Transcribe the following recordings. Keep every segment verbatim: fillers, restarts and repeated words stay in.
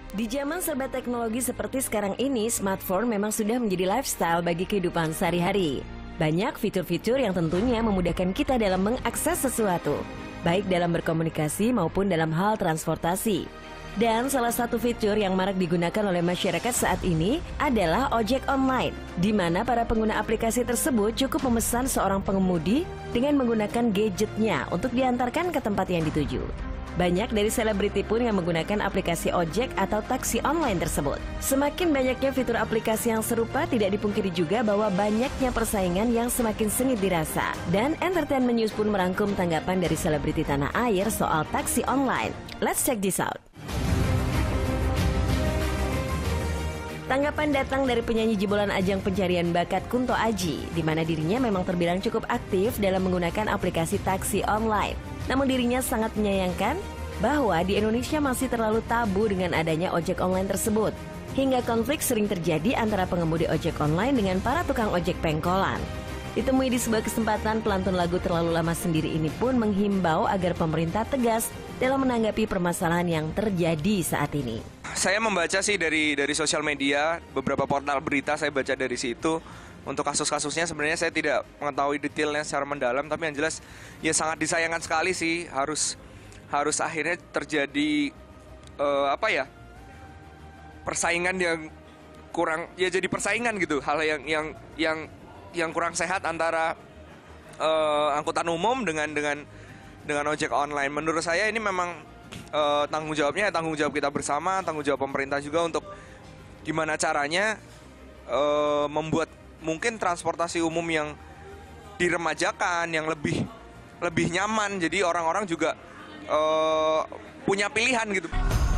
Di zaman serba teknologi seperti sekarang ini, smartphone memang sudah menjadi lifestyle bagi kehidupan sehari-hari. Banyak fitur-fitur yang tentunya memudahkan kita dalam mengakses sesuatu, baik dalam berkomunikasi maupun dalam hal transportasi. Dan salah satu fitur yang marak digunakan oleh masyarakat saat ini adalah ojek online, di mana para pengguna aplikasi tersebut cukup memesan seorang pengemudi dengan menggunakan gadgetnya untuk diantarkan ke tempat yang dituju. Banyak dari selebriti pun yang menggunakan aplikasi ojek atau taksi online tersebut. Semakin banyaknya fitur aplikasi yang serupa, tidak dipungkiri juga bahwa banyaknya persaingan yang semakin sengit dirasa. Dan Entertainment News pun merangkum tanggapan dari selebriti tanah air soal taksi online. Let's check this out. Tanggapan datang dari penyanyi jebolan ajang pencarian bakat Kunto Aji, di mana dirinya memang terbilang cukup aktif dalam menggunakan aplikasi taksi online. Namun dirinya sangat menyayangkan bahwa di Indonesia masih terlalu tabu dengan adanya ojek online tersebut. Hingga konflik sering terjadi antara pengemudi ojek online dengan para tukang ojek pengkolan. Ditemui di sebuah kesempatan, pelantun lagu Terlalu Lama Sendiri ini pun menghimbau agar pemerintah tegas dalam menanggapi permasalahan yang terjadi saat ini. Saya membaca sih dari dari sosial media, beberapa portal berita saya baca dari situ. Untuk kasus-kasusnya sebenarnya saya tidak mengetahui detailnya secara mendalam, tapi yang jelas ya sangat disayangkan sekali sih harus harus akhirnya terjadi uh, apa ya persaingan yang kurang, ya jadi persaingan gitu, hal yang yang yang yang kurang sehat antara uh, angkutan umum dengan dengan dengan ojek online. Menurut saya ini memang uh, tanggung jawabnya tanggung jawab kita bersama, tanggung jawab pemerintah juga untuk gimana caranya uh, membuat mungkin transportasi umum yang diremajakan, yang lebih lebih nyaman, jadi orang-orang juga uh, punya pilihan gitu.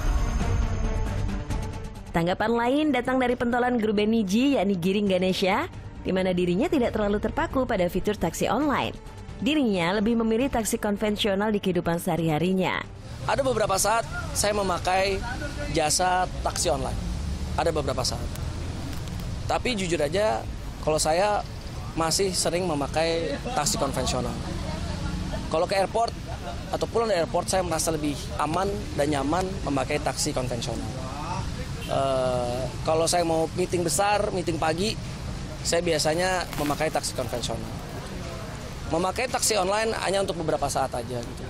Tanggapan lain datang dari pentolan grup band Niji, yakni Giring Ganesha, di mana dirinya tidak terlalu terpaku pada fitur taksi online. Dirinya lebih memilih taksi konvensional di kehidupan sehari-harinya. Ada beberapa saat saya memakai jasa taksi online. Ada beberapa saat. Tapi jujur aja, kalau saya masih sering memakai taksi konvensional. Kalau ke airport atau pulang dari airport, saya merasa lebih aman dan nyaman memakai taksi konvensional. Uh, kalau saya mau meeting besar, meeting pagi, saya biasanya memakai taksi konvensional. Memakai taksi online hanya untuk beberapa saat aja gitu.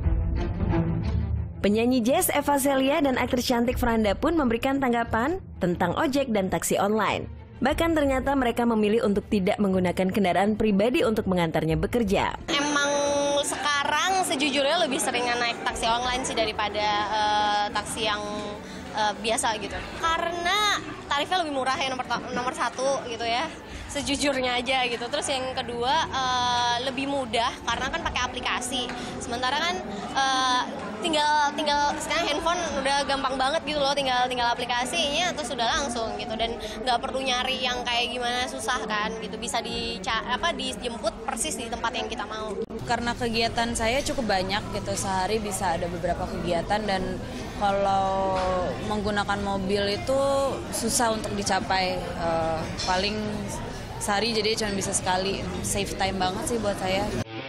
Penyanyi jazz Eva Celia dan aktris cantik Franda pun memberikan tanggapan tentang ojek dan taksi online. Bahkan ternyata mereka memilih untuk tidak menggunakan kendaraan pribadi untuk mengantarnya bekerja. Emang sekarang sejujurnya lebih sering naik taksi online sih daripada uh, taksi yang uh, biasa gitu. Karena tarifnya lebih murah ya, nomor, nomor satu gitu ya. Sejujurnya aja gitu. Terus yang kedua uh, lebih mudah karena kan pakai aplikasi. Sementara kan uh, tinggal tinggal sekarang handphone udah gampang banget gitu loh, tinggal tinggal aplikasinya terus sudah langsung gitu, dan nggak perlu nyari yang kayak gimana susah kan gitu, bisa di apa dijemput persis di tempat yang kita mau. Karena kegiatan saya cukup banyak gitu, sehari bisa ada beberapa kegiatan, dan kalau menggunakan mobil itu susah untuk dicapai, uh, paling sehari jadi cuma bisa sekali, save time banget sih buat saya.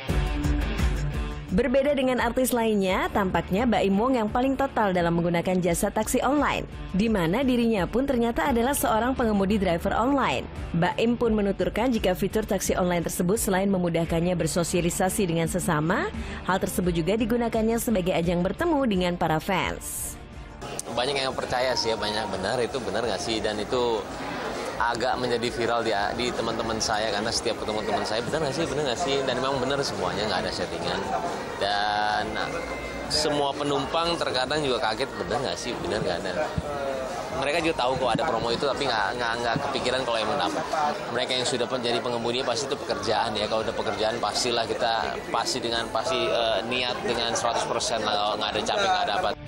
Berbeda dengan artis lainnya, tampaknya Baim Wong yang paling total dalam menggunakan jasa taksi online, di mana dirinya pun ternyata adalah seorang pengemudi driver online. Baim pun menuturkan jika fitur taksi online tersebut selain memudahkannya bersosialisasi dengan sesama, hal tersebut juga digunakannya sebagai ajang bertemu dengan para fans. Banyak yang percaya sih ya, banyak benar, itu benar nggak sih, dan itu agak menjadi viral di, di teman-teman saya, karena setiap ketemu teman saya, benar nggak sih, benar nggak sih, dan memang benar semuanya, nggak ada settingan. Dan semua penumpang terkadang juga kaget, benar nggak sih, benar nggak ada. Mereka juga tahu kok ada promo itu, tapi nggak nggak nggak kepikiran kalau yang mendapat. Mereka yang sudah menjadi pengemudi pasti itu pekerjaan ya, kalau udah pekerjaan pastilah kita pasti dengan pasti uh, niat dengan seratus persen lah, nggak ada capek nggak dapat.